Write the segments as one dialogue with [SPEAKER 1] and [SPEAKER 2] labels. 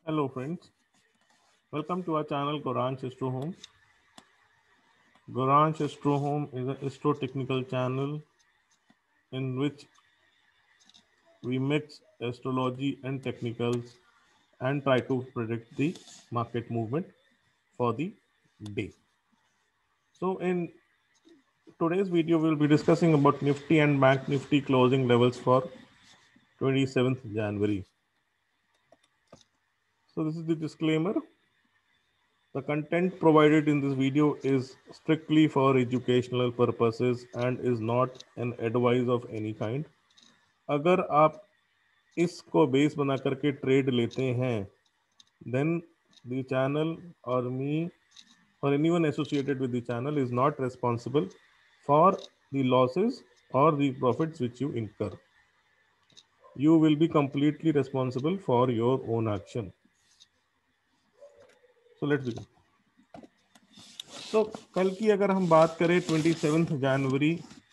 [SPEAKER 1] Hello friends, welcome to our channel Goransh Astro Home. Goransh Astro Home is an astro technical channel in which we mix astrology and technicals and try to predict the market movement for the day. So in today's video we'll be discussing about Nifty and Bank Nifty closing levels for 27th January. So this is the disclaimer. The content provided in this video is strictly for educational purposes and is not an advice of any kind. अगर आप इसको base बना करके trade लेते हैं then the channel or me or anyone associated with the channel is not responsible for the losses or the profits which you incur. You will be completely responsible for your own action. So let's begin. तो कल की अगर हम बात करें 27th January,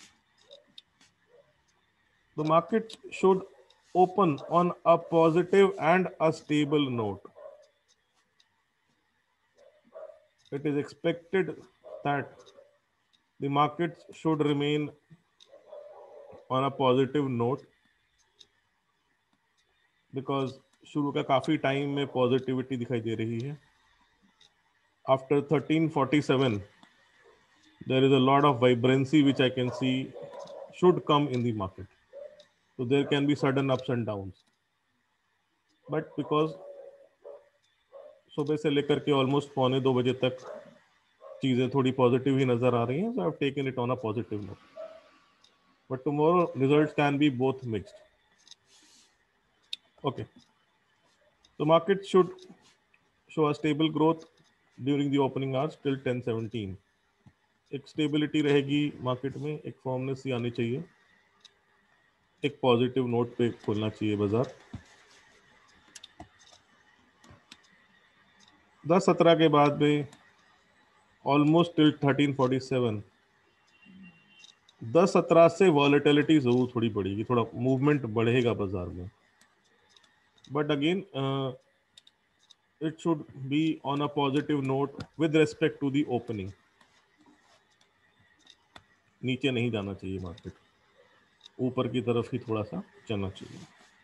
[SPEAKER 1] the market should open on a positive and a stable note. It is expected that the markets should remain on a positive note because शुरू का काफी टाइम में पॉजिटिविटी दिखाई दे रही है. After 1347 there is a lot of vibrancy which I can see should come in the market. So there can be sudden ups and downs, but because सुबह से लेकर के ऑलमोस्ट 1:45 तक चीजें थोड़ी पॉजिटिव ही नजर आ रही हैं, so I've taken it on a positive note. But tomorrow results can be both mixed. Okay, the market should show a stable growth during the opening hours till 10:17. एक स्टेबिलिटी रहेगी market में, एक फॉर्मनेस ही आनी चाहिए, एक पॉजिटिव नोट पे खोलना चाहिए बाजार. 10:17 के बाद में ऑलमोस्ट टिल 13:47 10:17 से वॉलेटिलिटी जरूर थोड़ी बढ़ेगी, थोड़ा मूवमेंट बढ़ेगा बाजार में, but again it should be on a positive note with respect to the opening. नीचे नहीं जाना चाहिए मार्केट, ऊपर की तरफ ही थोड़ा सा चलना चाहिए.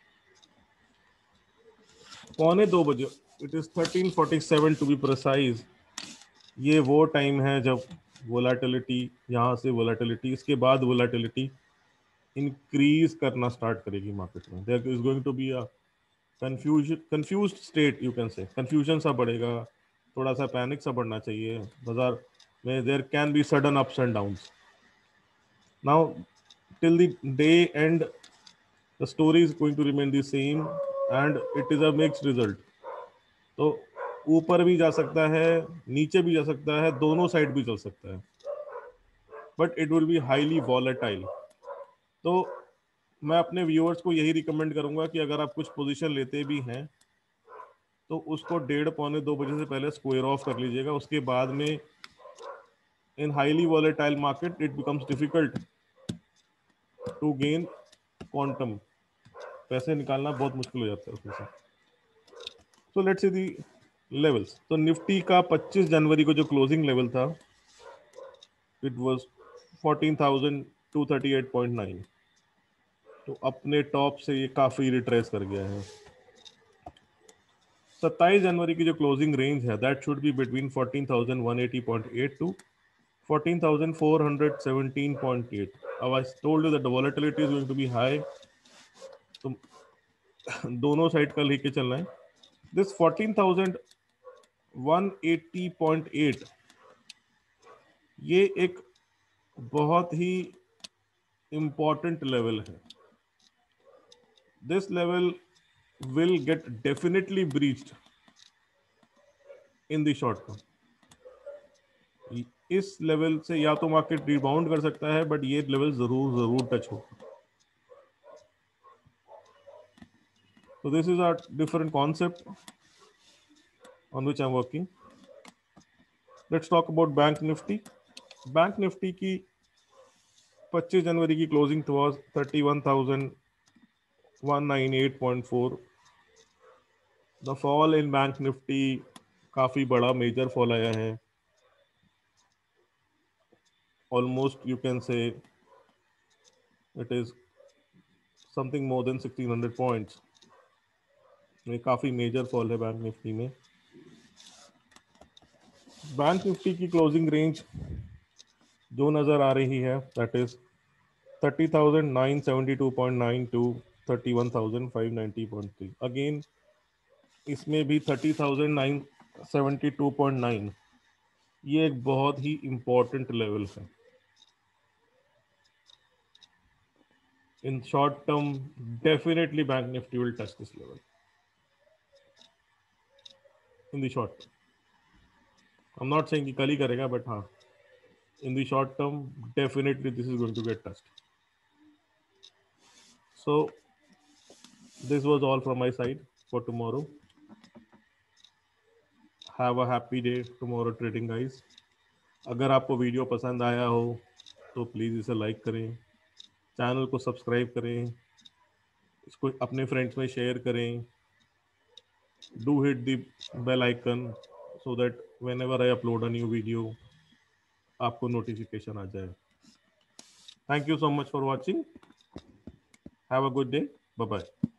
[SPEAKER 1] 1:45 it is 13:47 to be precise. ये वो टाइम है जब वोलेटिलिटी, यहाँ से वोलेटिलिटी, इसके बाद वोलेटिलिटी इंक्रीज करना स्टार्ट करेगी मार्केट में. There is going to be a confused state, you can say. Confusion सा बढ़ेगा, थोड़ा सा पैनिक सा बढ़ना चाहिए बाजार में. There can be sudden ups and downs. Now till the day end the story is going to remain the same and it is a mixed result. तो ऊपर भी जा सकता है, नीचे भी जा सकता है, दोनों साइड भी चल सकता है, but it will be highly volatile. तो मैं अपने व्यूअर्स को यही रिकमेंड करूंगा कि अगर आप कुछ पोजीशन लेते भी हैं तो उसको 1:30-2 से पहले स्क्वायर ऑफ कर लीजिएगा. उसके बाद में in highly volatile market it becomes difficult to gain quantum. पैसे निकालना बहुत मुश्किल हो जाता है उसमें से. So let's see the levels. तो निफ्टी का 25 जनवरी को जो क्लोजिंग लेवल था इट वाज 14,238.9. तो अपने टॉप से ये काफी रिट्रेस कर गया है. 27 जनवरी की जो क्लोजिंग रेंज है that should be between 14,180.8 to 14,417.8. अब I told you that the volatility is going to be high, तो दोनों साइड का लेके चलना है. दिस 14,180.8 ये एक बहुत ही इंपॉर्टेंट लेवल है. This level will get definitely breached in the short term. इस लेवल से या तो मार्केट रिबाउंड कर सकता है, बट ये लेवल जरूर टच होगा. So this is a different concept on which I'm working. Let's talk about Bank Nifty. Bank Nifty की 25 जनवरी की closing was 31,198.4. The fall in bank Nifty काफी बड़ा मेजर फॉल आया है, almost you can say it is something more than 1600 points. ये काफी major fall है बैंक निफ्टी में। बैंक निफ्टी की क्लोजिंग रेंज जो नजर आ रही है दैट इज 30,972.9 टू 31,590.3। अगेन इसमें भी 30,972.9 ये एक बहुत ही इंपॉर्टेंट लेवल है। In short term definitely bank Nifty will touch this level in the short term. I am not saying कि कल ही करेगा, बट हाँ, in the short term definitely this is going to get touched. So this was all from my side for tomorrow. Have a happy day tomorrow trading guys. अगर आपको video पसंद आया हो तो प्लीज़ इसे लाइक करें, channel को subscribe करें, इसको अपने फ्रेंड्स में शेयर करें, do hit the bell icon so that whenever I upload a new video आपको नोटिफिकेशन आ जाए। Thank you so much for watching. Have a good day. Bye bye.